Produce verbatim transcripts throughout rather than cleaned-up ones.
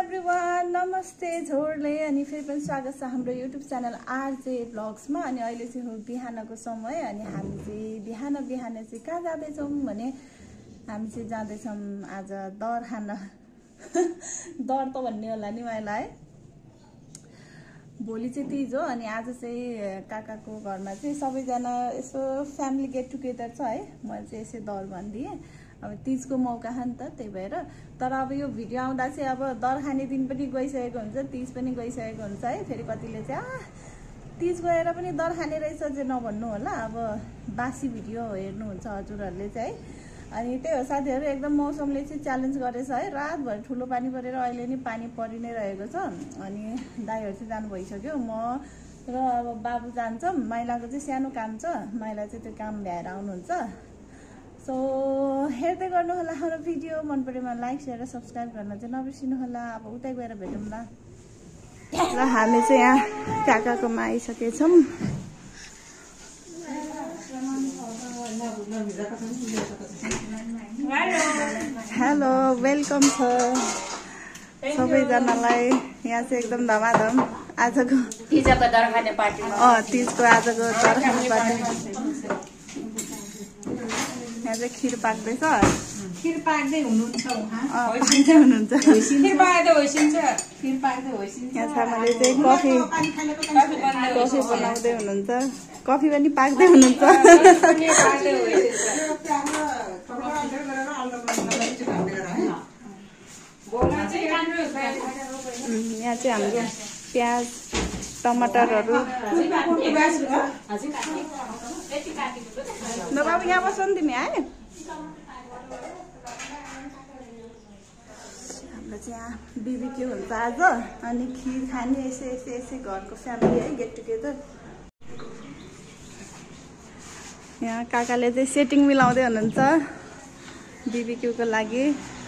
Everyone, नमस्ते झोरले अनि फेरि पनि स्वागत छ हाम्रो युट्युब च्यानल आरजे ब्लग्समा। अनि अहिले चाहिँ हो बिहानको समय अनि हामी चाहिँ बिहान बिहान चाहिँ कहाँ जाँदैछौँ भने हामी चाहिँ जाँदैछौँ आज दर खान। दर त भन्ने होला नि मलाई, भोलि चाहिँ तिज हो अनि आज चाहिँ काकाको घरमा चाहिँ सबैजना यसो फ्यामिली गेट टुगेदर छ है। मैले चाहिँ यसै दर भनिदिएँ, अब तिजको मौका छ नि त, त्यही भएर। तर अब यो भिडियो आउँदा चाहिँ अब दर खाने दिन पनि गइसकेको हुन्छ, तिज पनि गइसकेको हुन्छ है। फेरि कतिले चाहिँ आ तिज गएर पनि दर खाने रहेछ चाहिँ नभन्नु होला, अब बासी भिडियो हेर्नुहुन्छ हजुरहरूले चाहिँ है। अनि त्यही हो साथीहरू, एकदम मौसमले चाहिँ च्यालेन्ज गरेछ है। रातभरि ठुलो पानी परेर अहिले नि पानी परि नै रहेको छ। अनि दाइहरू चाहिँ जानु भइसक्यो, म र अब बाबु जान्छ। माइलाको चाहिँ सानो काम छ, माइला चाहिँ त्यो काम भ्याएर आउनुहुन्छ। सो हेर्दै गर्नु होला हाम्रो भिडियो, मन परेमा लाइक सेयर र सब्सक्राइब गर्न चाहिँ नबिर्सिनु होला। अब उतै गएर भेटौँला। र हामी चाहिँ यहाँ काकाकोमा आइसकेछौँ। हेलो, वेलकम छ सबैजनालाई। यहाँ चाहिँ एकदम धमाधम आजको तिजको दर खाने पार्टीमा। अँ तिजको आजको दर खाने पार्टी। यहाँ चाहिँ खिर पाक्दैछ। खिर पाक्दै हुनुहुन्छ उहाँ? पाक्दै हुनुहुन्छ। खिर पाक्दै होइसिन्छ। खिर पाक्दै होइसिन्छ। यहाँ छामाले चाहिँ कफी कफी बनाउँदै हुनुहुन्छ, कफी पनि पाक्दै हुनुहुन्छ। यहाँ चाहिँ हाम्रो प्याज टमाटरहरू। न बाबु यहाँ बस्छ नि तिमी आयो। हाम्रो चाहिँ यहाँ बिबिक्यू हुन्छ आज अनि खिर खाने यसै यसै यसै घरको फ्यामिली है, गेट टुगेदर। यहाँ काकाले चाहिँ सेटिङ मिलाउँदै हुनुहुन्छ बिबिक्यूको लागि।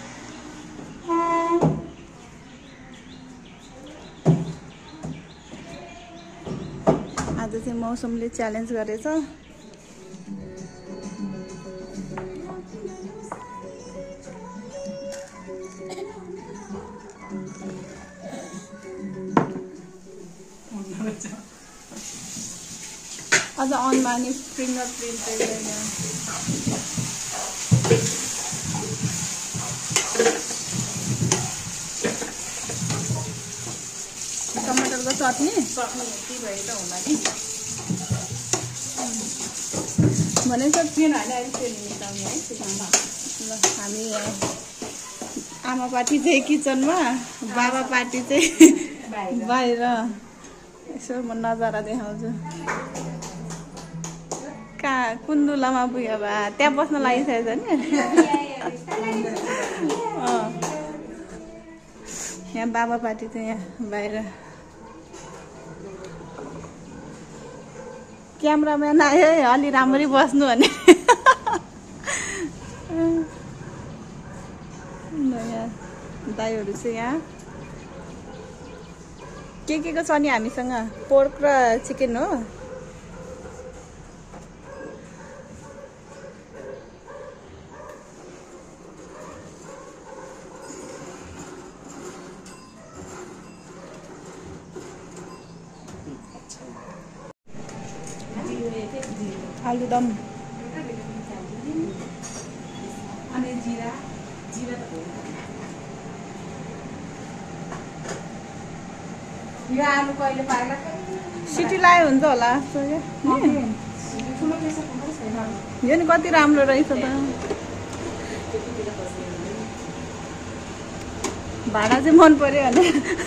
आज चाहिँ मौसमले च्यालेन्ज गरेछ। अझ अनमा नि फिङ्गर प्रिन्ट टमाटरको चटनी चटनी भए त होला नि भनेको ट्रेन होइन, ट्रेन मिलाउने है। ल हामी आमा पार्टी चाहिँ किचनमा, बाबा पार्टी चाहिँ बाहिर। यसो म नजारा देखाउँछु। कहाँ कुन्दुलामा पुग्यो भए त्यहाँ बस्न लागिसकेको छ नि। यहाँ बाबा पार्टी चाहिँ यहाँ बाहिर। क्यामराम्यान आयो है, अलि राम्ररी बस्नु भने। यहाँ दाइहरू चाहिँ यहाँ के के को छ नि हामीसँग, पोर्क र चिकन हो। आलुदम अनि जिरा जिरा यो आलु कहिले पाएला सिटी लायो हुन्छ होला। यो नि कति राम्रो रहेछ त। भाडा चाहिँ मन पर्यो भने।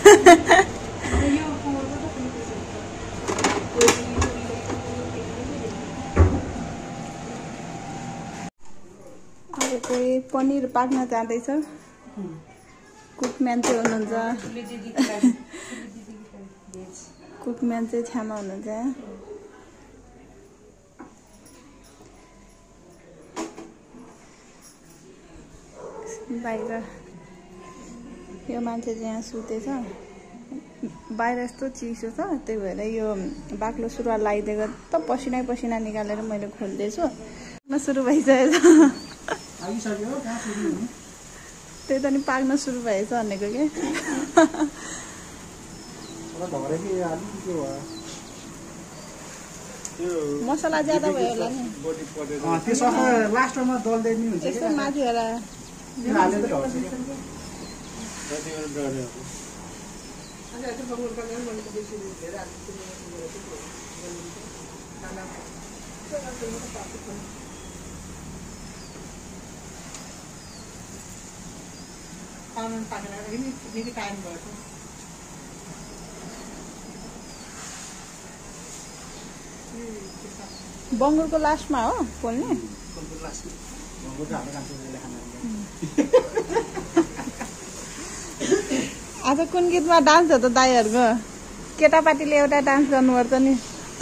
अब चाहिँ पनिर पाक्न जाँदैछ। कुकम्यान चाहिँ हुनुहुन्छ, कुकम्यान चाहिँ छ्यामा हुनुहुन्छ। बाहिर यो मान्छे चाहिँ यहाँ सुतेछ, बाहिर यस्तो चिसो छ, त्यही भएर यो बाक्लो सुरुवाल लगाइदिएको त पसिनै पसिना निकालेर मैले खोल्दैछु। सुरु भइसकेछ। त्यही त नि पाक्न सुरु भएछ भनेको के मसला ज्यादा भयो होला नि त्यो सफा लास्टमा दल्दै नि हुन्छ यसो माथि होला बङ्गुरको लास्टमा हो पोल्ने आज कुन गीतमा डान्स हो त दाइहरूको केटापाटीले एउटा डान्स गर्नुपर्छ नि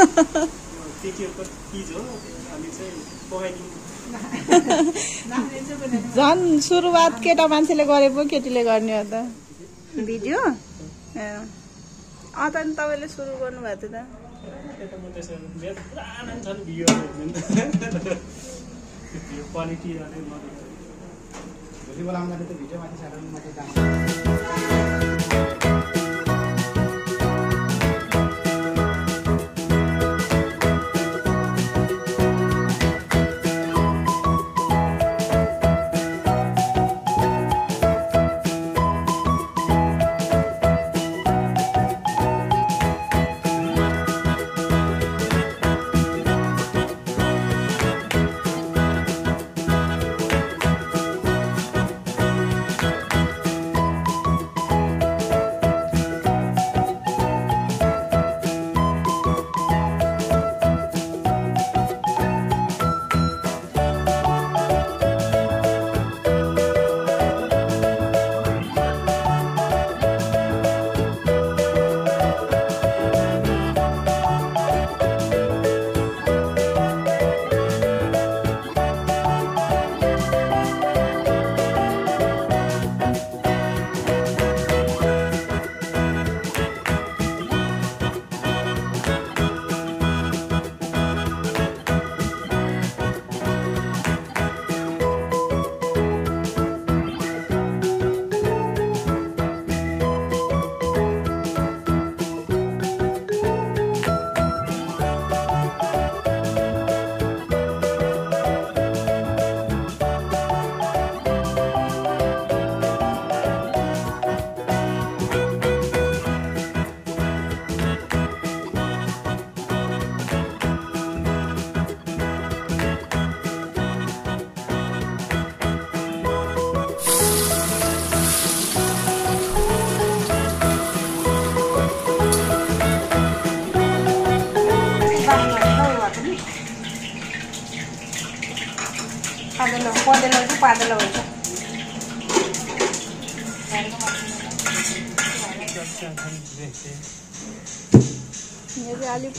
झन् सुरुवात केटा मान्छेले गरे पो केटीले गर्ने हो त भिडियो अँ त नि तपाईँले सुरु गर्नुभएको थियो पादलो पदेलो चाहिँ पादलो हुन्छ अलिक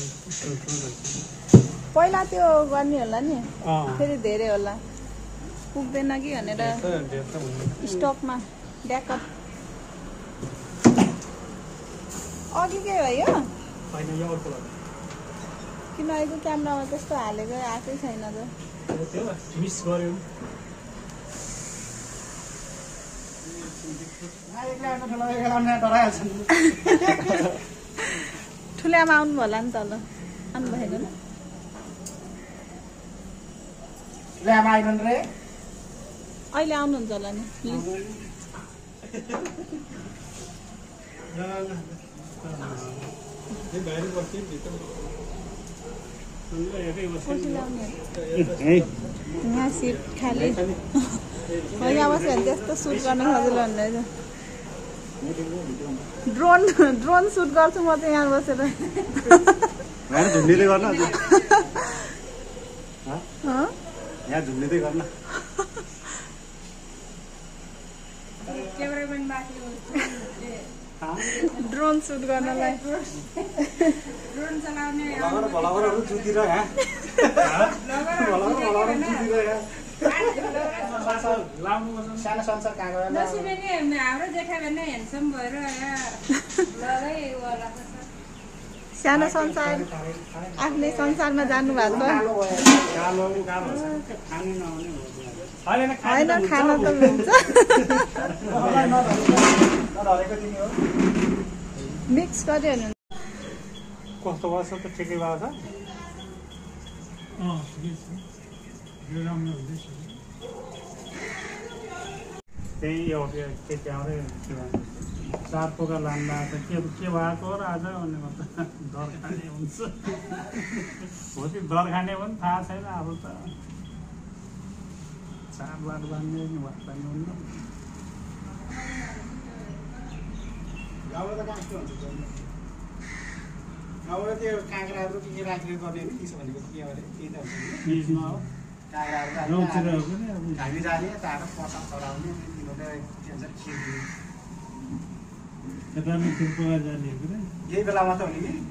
पहिला त्यो गर्ने होला नि फेरि धेरै होला पुग्दैन कि भनेर स्टकमा ब्याकअप अघि के भयो किन अहिले क्यामेरामा त्यस्तो हालेको आएकै छैन त ठुल्यामा आउनु होला नि तल आउनु भएको न अहिले आउनुहुन्छ होला नि यहाँ सिट खाली यहाँ बस्यो भने त्यस्तो सुट गर्न सजिलो हुँदैछ ड्रोन ड्रोन सुट गर्छु म चाहिँ यहाँ बसेर ड्रोन सुट गर्नलाई ड्रोन चलाउने हाम्रो देखायो भने ह्यान्डसम भएर सानो संसार आफ्नै संसारमा जानु भएको छ होइन खाना त हुन्छ मिक्स गर्यो भने कस्तो भयो त ठिकै भएको छ त्यही एउटा के त्यहाँबाटै के भन्छ चार पोका लान्दा त के के भएको र आज भनेको त डर खाने हुन्छ हो त्यो डर खाने पनि थाहा छैन अब त चार बार बान्ने नि वास्ता नि हुन्न गाउँमा त कहाँ के हुन्छ गाउँमा त्यो काँक्राहरू के के राखेर गर्ने नि त्यसो भनेको के अरे त्यही त हुन्छ चिजमा हो काँक्राहरू हामी जाने तार पटा चढाउने तिनीहरूले के भन्छ खिर यतामा तिर्पा जाने हो यही बेला मात्रै हो नि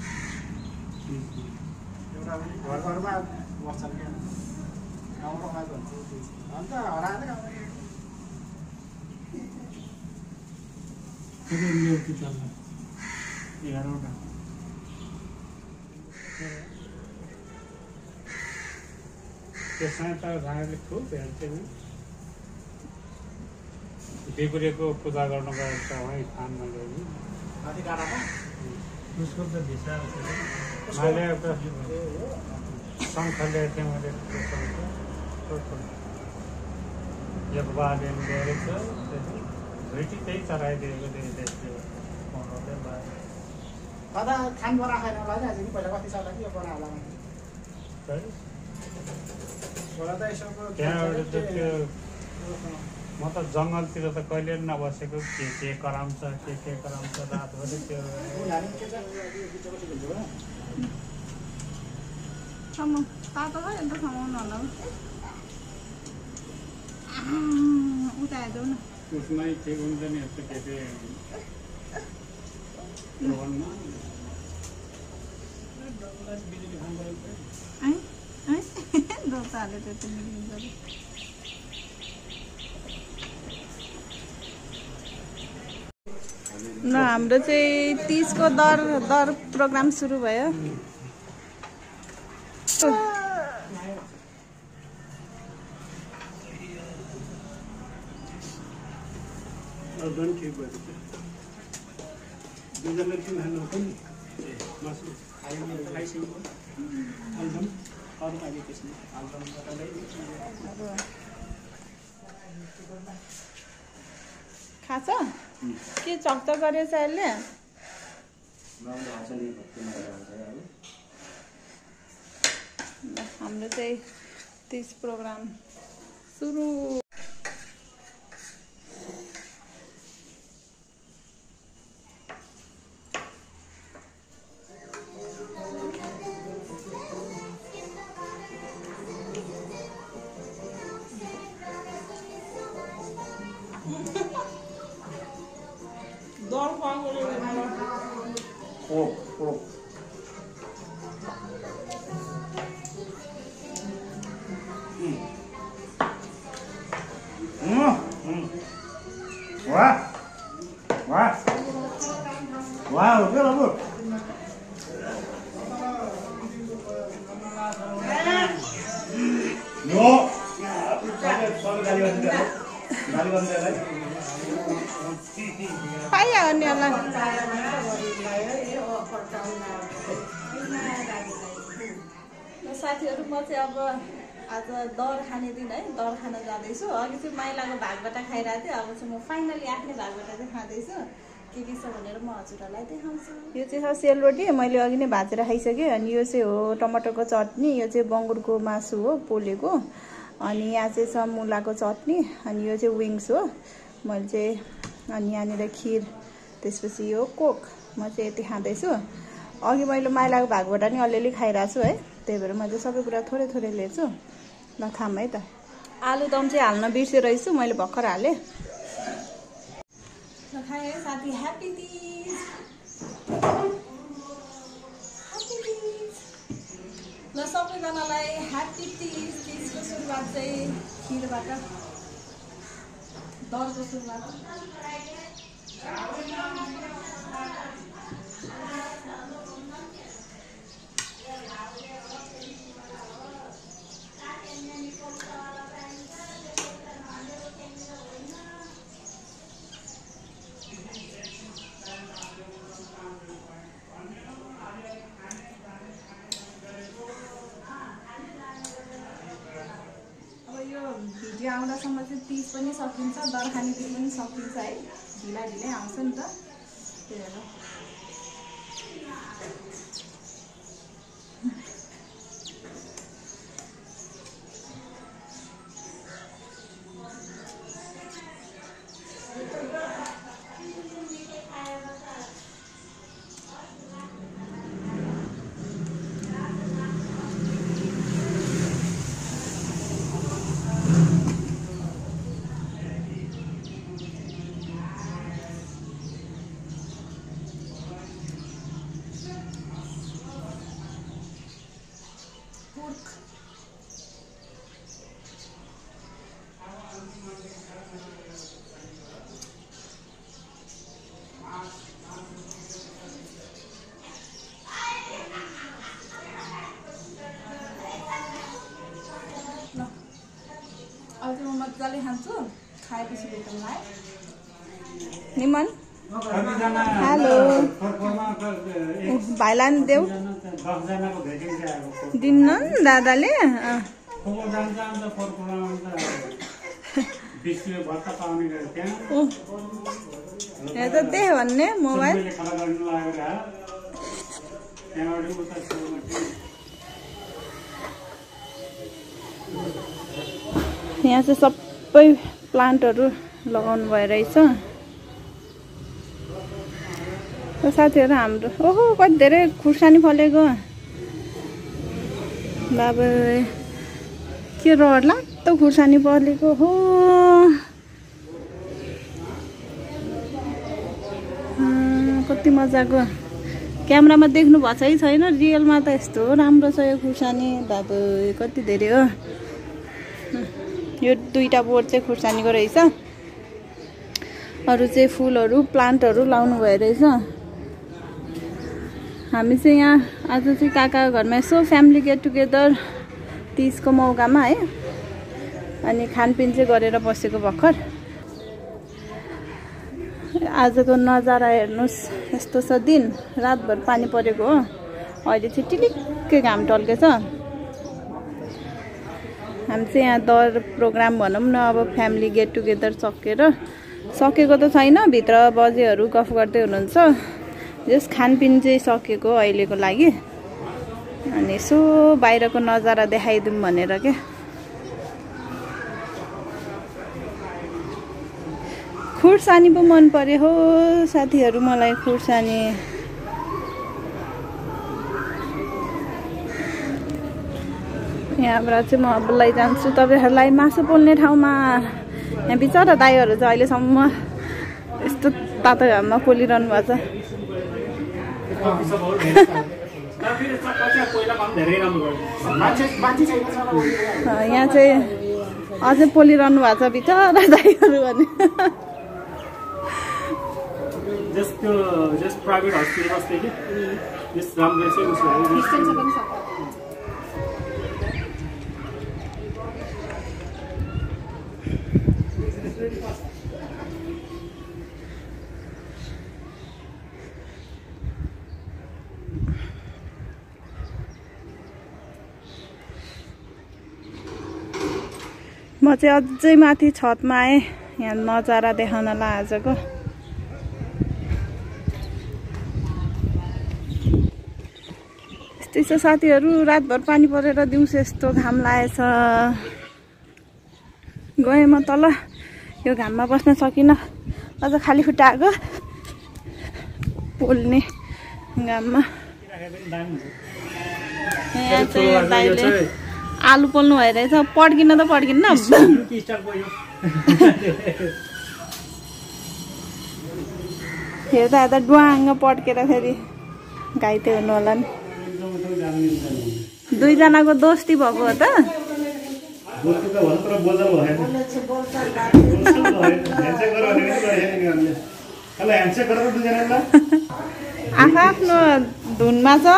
एउटा घर घरमा बस्छन् क्या गाउँमा आएको हुन्छ अन्त हराएर गाउँमा एघारवटा त्यसमा त राखेको खुब हेर्थ्यो नि बेगुरेको पूजा गर्न गएको छ वहीँ थानमा गयो माथि डाँडामा उसको त भिसा मैले एउटा शङ्ख ल्याएको थिएँ मैले एक बाले ल्याएको छ भुइँटी त्यही चराइदिएको थियो दादा खान बनाएर होला नि आज नि पहिला कति साल लाग्यो बनाएर होला होला त यसो त्यहाँबाट त्यो म त जङ्गलतिर त कहिले पनि नबसेको के के कराउँछ के के कराउँछ रातभरि त्यो तातो भयो अन्त समाउनु होला उता हेर्दै न उसमै ठिक हुन्छ नि यस्तो के के दोता हाल्यो त्यो चाहिँ मिलिन्छ न हाम्रो चाहिँ तीसको दर दर प्रोग्राम सुरु भयो खाछ के चकचक गरेछ यसले हाम्रो चाहिँ तीस प्रोग्राम सुरु Wah, wah, wow, good, good. No, पाइयो अन्यलाई साथीहरू म चाहिँ अब आज दर खाने दिन है दर खान जाँदैछु अघि चाहिँ माइलाको भागबाट खाइरहेको थिएँ अब चाहिँ म फाइनली आफ्नै भागबाट चाहिँ खाँदैछु के के छ भनेर म हजुरहरूलाई देखाउँछु यो चाहिँ छ सेलरोटी मैले अघि नै भाजेर खाइसकेँ अनि यो चाहिँ हो टमाटरको चटनी यो चाहिँ बङ्गुरको मासु हो पोलेको अनि यहाँ चाहिँ छ मुलाको चटनी अनि यो चाहिँ विङ्स हो मैले चाहिँ अनि यहाँनिर खिर त्यसपछि यो कोक म चाहिँ यति खाँदैछु अघि मैले माइलाको भागबाट नि अलिअलि खाइरहेको छु है त्यही भएर मैले सबै कुरा थोरै थोरै लिएछु ल थाम है त आलुदम चाहिँ हाल्न बिर्सेरहेछु मैले भर्खर हालेँ खाएँ साथी ह्याप्पी तीज ल सबैजनालाई ह्याप्पी तीज तीजको सुरुवात चाहिँ खिरबाट दरको सुरुवात आउँदासम्म चाहिँ तिज पनि सकिन्छ, दरखानी दिन पनि सकिन्छ है। ढिला ढिलै आउँछ नि त, त्यही भएर अब चाहिँ म मजाले खान्छु, खाएपछि भेटौँला है। निमन हेलो भाइलाई नि देऊ दिन्न नि दादाले। यहाँ त त्यही भन्ने मोबाइल यहाँ चाहिँ सबै प्लान्टहरू लगाउनु भइरहेछ साथीहरू हाम्रो। ओहो कति धेरै खुर्सानी फलेको बाबा, के रहर लाग्दो खुर्सानी फलेको हो। कति मजाको, क्यामेरामा देख्नु भएको छ है छैन, रियलमा त यस्तो राम्रो छ यो खुर्सानी बाबा, कति धेरै हो। यो दुईटा बोट चाहिँ खुर्सानीको रहेछ, अरू चाहिँ फुलहरू प्लान्टहरू लाउनु भइरहेछ। हामी चाहिँ यहाँ आज चाहिँ काकाको घरमा यसो फ्यामिली गेट टुगेदर तिजको मौकामा है, अनि खानपिन चाहिँ गरेर बसेको भर्खर। आजको नजारा हेर्नुहोस्, यस्तो छ दिन, रातभर पानी परेको हो, अहिले चाहिँ टिलिक्कै घाम टल्केछ। हामी चाहिँ यहाँ दर प्रोग्राम भनौँ न, अब फ्यामिली गेट टुगेदर सकेर सकेको त छैन, भित्र बजेहरू गफ गर्दै हुनुहुन्छ, जस खानपिन चाहिँ सकेको अहिलेको लागि। अनि यसो बाहिरको नजारा देखाइदिउँ भनेर क्या। खुर्सानी पो मन पर्यो हो साथीहरू मलाई, खुर्सानी। यहाँबाट चाहिँ म अब लैजान्छु तपाईँहरूलाई मासु पोल्ने ठाउँमा। यहाँ बिचरा दाइहरू चाहिँ अहिलेसम्म यस्तो तातो घाममा पोलिरहनु भएको छ। यहाँ चाहिँ अझै पोलिरहनु भएको छ बिचरा दाइहरू भने। जस्तो जस्ट प्राइभेट हस्पिटल जस्तै कि यस राम्रो चाहिँ उसले म चाहिँ अझै माथि छतमा आएँ यहाँ नजारा देखाउनलाई आजको। यस्तै छ साथीहरू, रातभर पानी परेर दिउँसो यस्तो घाम लागेछ। गएँ म तल, यो घाममा बस्न सकिनँ, अझ खाली खुट्टा आएको पोल्ने घाममा। यहाँ चाहिँ दाइले आलु पोल्नु भइरहेछ, पड्किन त पड्किन्न हेर्दा हेर्दा डुवाङ्ग पड्केर फेरि घाइते हुनु होला नि। दुईजनाको दोस्ती भएको हो त। आफ्नो धुनमा छ,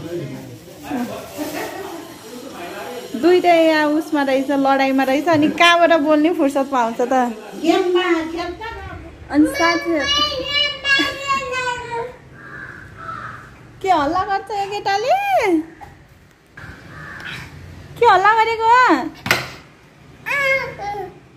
दुईटै यहाँ उसमा रहेछ, लडाइँमा रहेछ, अनि कहाँबाट बोल्ने फुर्सद पाउँछ त। अनि साथी के हल्ला गर्छ यो केटाले, के हल्ला गरेको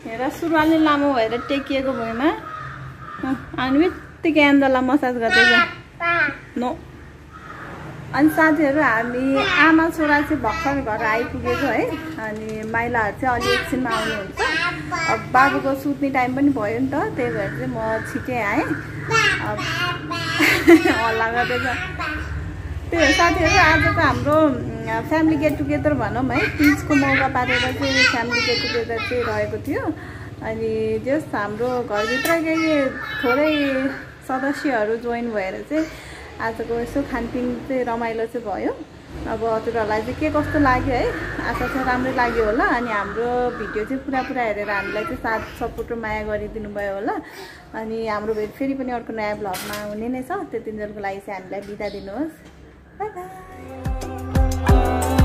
हेर सुरुवाल नै लामो भएर टेकिएको भुइँमा अनि बित्तिकै एन्जललाई मसाज गर्दैछ नो। अनि साथीहरू हामी आमा छोरा चाहिँ भर्खर घर आइपुगेको है। अनि माइलाहरू चाहिँ अलि एकछिनमा आउनुहुन्छ। अब बाबुको सुत्ने टाइम पनि भयो नि त, त्यही भएर चाहिँ म छिटै आएँ। अब हल्ला गर्दैछ। त्यही भएर साथीहरू आजको हाम्रो फ्यामिली गेट टुगेदर भनौँ है, तिजको मौका पारेर चाहिँ फ्यामिली गेट टुगेदर चाहिँ रहेको थियो। अनि जस हाम्रो घरभित्रकै थोरै सदस्यहरू जोइन भएर चाहिँ आजको यसो खानपिन चाहिँ रमाइलो चाहिँ भयो। अब हजुरहरूलाई चाहिँ के कस्तो लाग्यो है, आशा छ राम्रै लाग्यो होला। अनि हाम्रो भिडियो चाहिँ पुरा पुरा हेरेर हामीलाई चाहिँ साथ सपोर्ट र माया गरिदिनु भयो होला। अनि हाम्रो भेट फेरि पनि अर्को नयाँ ब्लगमा हुने नै छ। त्यति बेलाको लागि चाहिँ हामीलाई बिदा दिनुहोस्। Bye by.